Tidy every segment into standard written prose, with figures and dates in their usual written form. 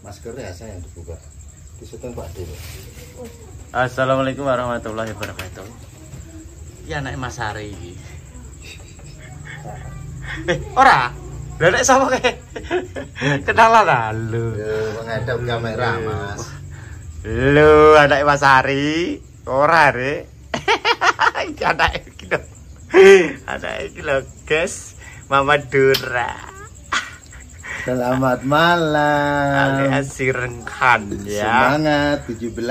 Maskernya saya yang dibuka. Diseteng Pak Dewa. Assalamualaikum warahmatullahi wabarakatuh. Ya anak Mas Ari iki. Ora. Lah nek sapa kae? Kenalan ta lho. Menghadap kamera, Mas. Lho, anak Mas Ari. Ora, Rek. Anak iki lho. Anak iki lho, guys. Mama Dura. Selamat malam. Alias Sirengkan ya. Semangat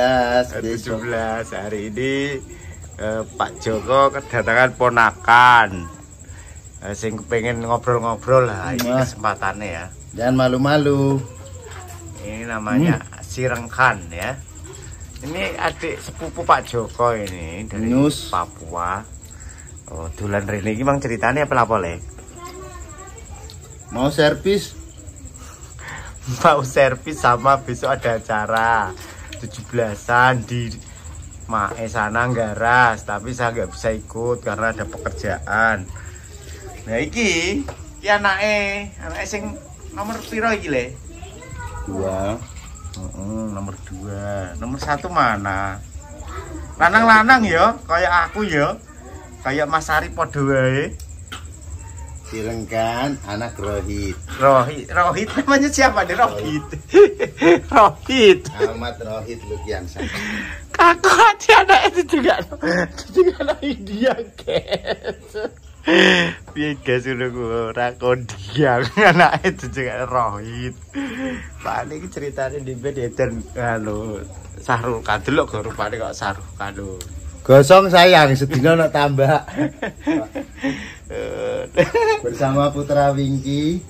17 hari ini Pak Joko kedatangan ponakan. Sing pengen ngobrol-ngobrol lah ini kesempatannya ya. Jangan malu-malu. Ini namanya Sirengkan ya. Ini adik sepupu Pak Joko ini dari Papua. Oh, dolan rene iki mang ceritane apa le? Mau servis? Mau servis sama besok ada acara 17-an di Mae sana Nggaras, tapi saya nggak bisa ikut karena ada pekerjaan. Nah iki anake sing nomor piro iki le? 2. Nomor 2. Nomor 1 mana? Lanang-lanang ya, kayak aku ya. Kayak Mas Ari padha wae. Sirengkan anak Rohit. Rohit namanya siapa nih? Rohit. Rohit. Ahmad Rohit Lukiansa. Kakak aja anak itu juga anak India guys. Piye guys udah gue rakondiang anak itu juga Rohit. Pak ini ceritanya di bed dan halo Sahrul Kadul kok rupanya kok Sahrul Kadul. Gosong sayang sedina nak tambah. Bersama Putra Wingky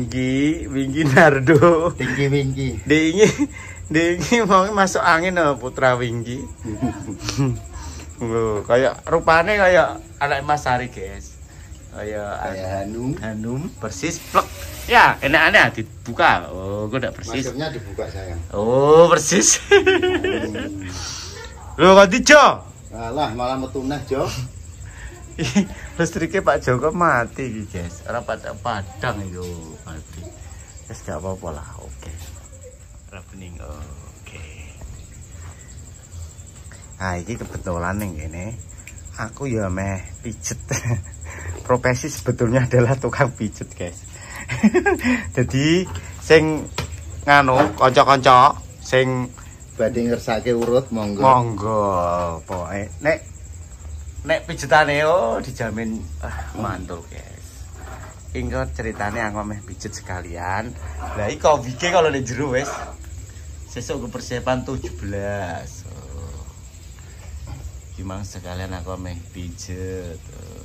Nardo. Wingky. Dingi mau masuk angin loh Putra Wingky. Loh, kayak rupanya kayak anak Mas Ari guys. Kayak Hanum persis plek. Ya, enak-enak dibuka. Oh, kok enggak persis. Maskernya dibuka sayang. Oh, persis. Loh, kok dijo? Alah, malah metunah, Jo. Listriknya Pak Joko mati guys. Ora padang itu mati. Wes gak apa-apa lah. Oke. Ora bening. Oke. Nah, ini kebetulan ning kene. Aku ya meh pijet. Profesi sebetulnya adalah tukang pijet, guys. Jadi sing nganu kanca-kanca sing badhe ngersake urut monggo. Pokoke nek pijetane dijamin mantul, guys. Ingko ceritane aku meh pijet sekalian. Lah iki Covid kalau nek jero wis. Sesuk ke persiapan 17. Gimana sekalian aku meh pijet.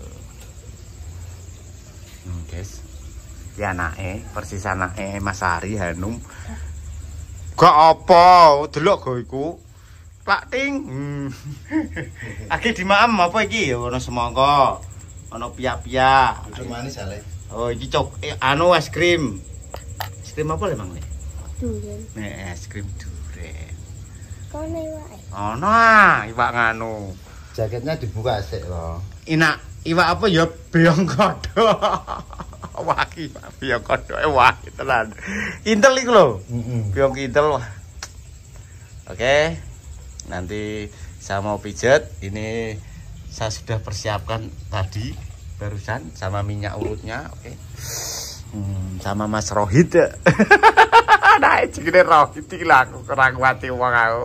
Guys. Ya anake, persis anake Mas Ari Hanum. Gak apa, delok go iku. Plak ting. Aki dimaem apa iki? Ono semangka. Ono pia-pia. Itu manis ale. Oh, iki anu es krim. Es krim apa le Mang? Duren. Nek es krim duren. Kono iwake. Ono iwak nganu. Jaketnya dibuka sik loh. Iwak apa ya beong kodok. Wah, beong kodok wah tenan. Intel iku lho. Beong intel wah. Oke. Nanti saya mau pijet. Ini saya sudah persiapkan tadi barusan sama minyak urutnya, oke. Sama Mas Rohit. Nah, jenenge Rohit iki lho aku kurang kuati wong aku.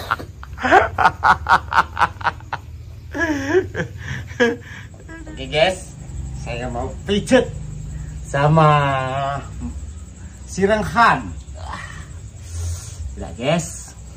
Oke guys, saya mau pijet sama Sirengkan. Gila guys.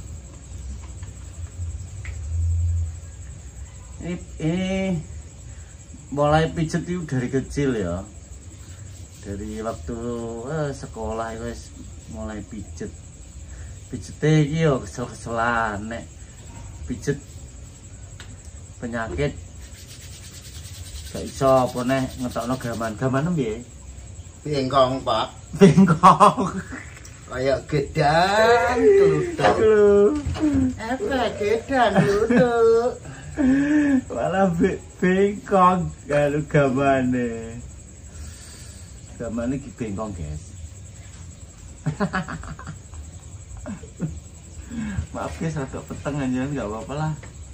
Ini mulai pijet itu dari kecil ya. Dari waktu sekolah itu mulai pijet. Pijetnya iki yo kesel-keselan nek pijet penyakit gak iso apa neh ngetokno gaman piye? Bengkong, Pak. Bengkong. Kayak gedang duduk. Apa gedang duduk? Malah bengkong karo gamane. Gamane ki bengkong, guys. Maaf guys, rada peteng aja nggak apa-apa lah.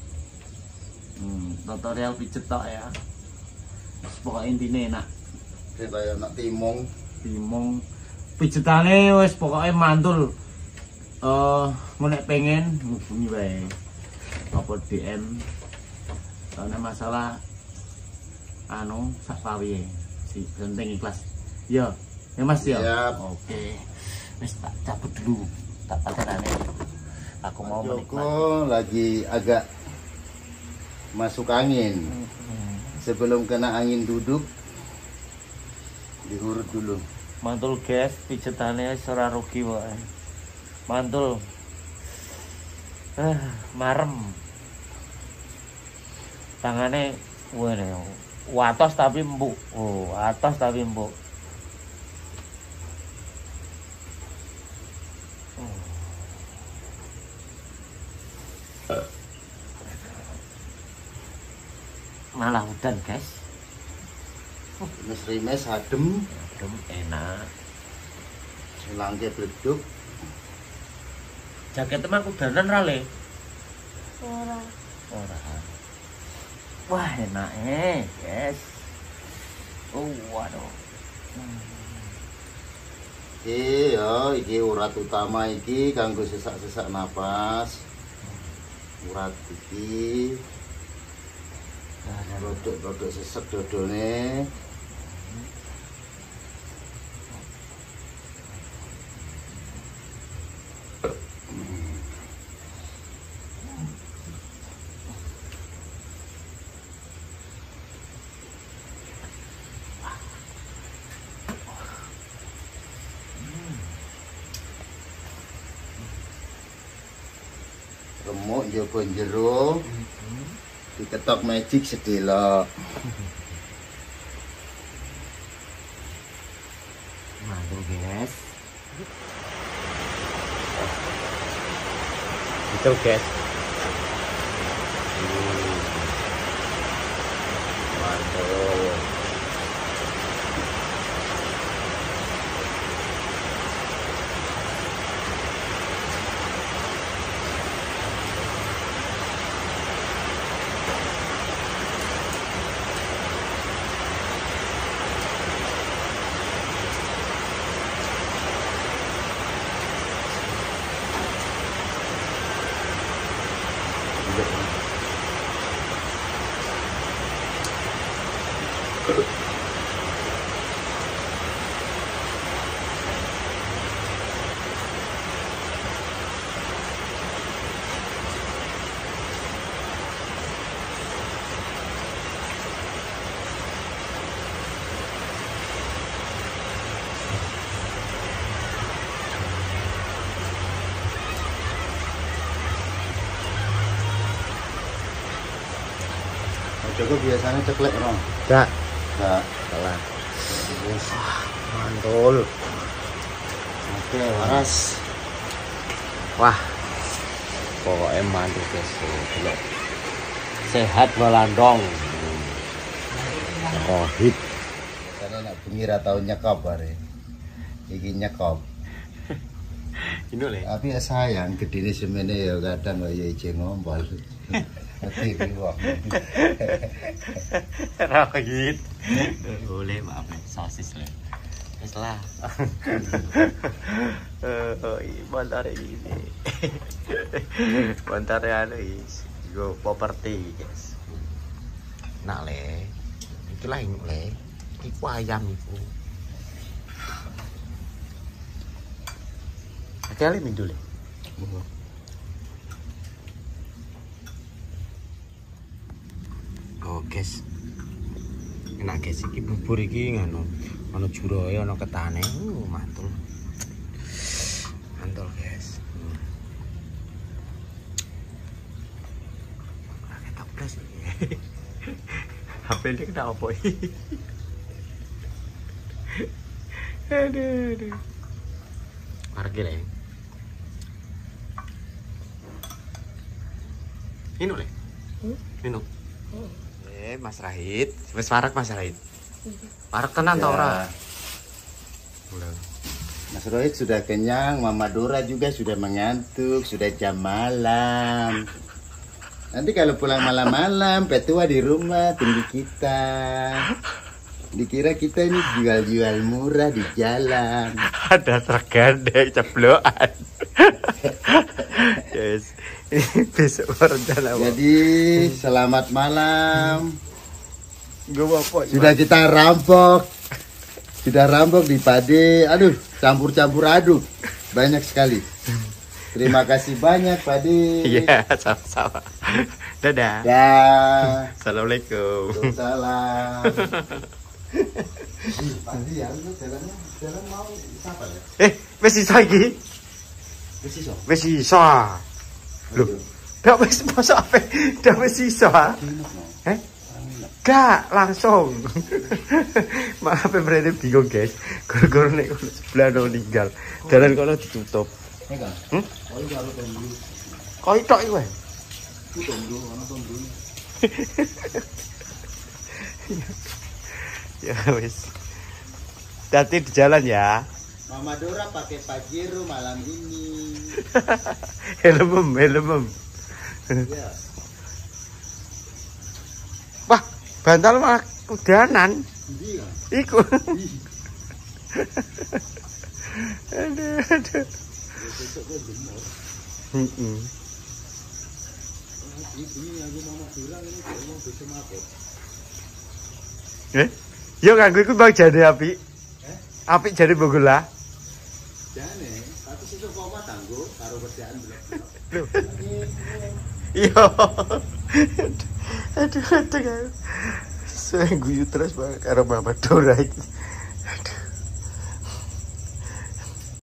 Tutorial pijet tok ya. Pokoknya intinya enak. Kayak nak timung. Pijetane wis pokoknya mantul. Mau nek pengen hubungi wae. Apa DM. Soalnya masalah sak pawiye. Si penting ikhlas. Ya Mas ya. Oke. Wis tak cabut dulu. Tak patenane. Aku mau Joko lagi agak masuk angin. Sebelum kena angin duduk diurut dulu. Mantul guys, pijetane ora rugi wae. Mantul. Marem. Tangane wene. Watos tapi empuk. Atos tapi empuk. Malah udan guys. Rimes adem, Enak. selangke bleduk. Jaket emang udanan ra le? Ora. Wah enak guys. Waduh. Iki urat utama iki kanggo sesak-sesak napas. Urat iki rodok sesek dodone. Remuk njaba jero. Diketok magic sedelok. Mantul guys. Itu guys. Mantul. Joko biasanya ceklek ron. Enggak. Salah. Mantul. Oke, waras. Wah. Pokoknya mantul guys. Sehat melandong. Rohit. Karena nak bengi ra tau nyekop bare. Iki nyekop. Ini le. Tapi ya sayang gedene semene ya kadang kaya ije ngombol. Ngerti wong. Rohit. Boleh maaf sosis le. Wis lah. Bentar ini. Bentar ya guys. Go properti guys. Nak le. Itulah yang le. Iku ayam iku. Kali mindu le. Oh guys. Enak guys iki bubur iki ngono. Ono juroe, ono ketane. Mantul. Mantul guys. Kita plus. HP ini kena apa ini? Aduh. Parkir ya. Ini le. Ini. Mas Rahid, wis warak Mas Rahid. Warak tenan ta ora? Mas Rohit sudah kenyang, Mama Dora juga sudah mengantuk, sudah jam malam. Nanti kalau pulang malam-malam, Petua di rumah tunggu kita. Dikira kita ini jual-jual murah di jalan. Ada truk gandeng ceplokan. Yes. Ini besok rencana. Jadi selamat malam. Gue apa? Sudah kita rampok. Sudah rampok di Pade. Aduh, campur-campur aduk. Banyak sekali. Terima kasih banyak Pade. Iya, sama-sama. Dadah. Dah. Assalamualaikum. Salam. Pade ya, lu jalan mau siapa ya? Wis iso iki. Wis iso. Wis iso. Loh, dak wis masa apa? Dak wis iso. Gak langsung. Maaf berarti bingung guys. Gara-gara nek sebelah no ninggal. Dalan kono ditutup. Kok itok iki wae. Ya wis. Hati di jalan ya. Mama Dora pakai Pajero malam ini. Helm. Ya. Wah, bantal malah udanan. Iya. Iku. Aduh. Besok gue jemur. Ini aku Mama Dora ini kalau mau besok mabuk. Yo nganggo iku bang jane apik. Apik jane bogola. Jane, tapi sesuk koma tanggo karo kerjaan blok-blok. Lho. Yo. Aduh. Saya guyu terus karo Mama Dora iki.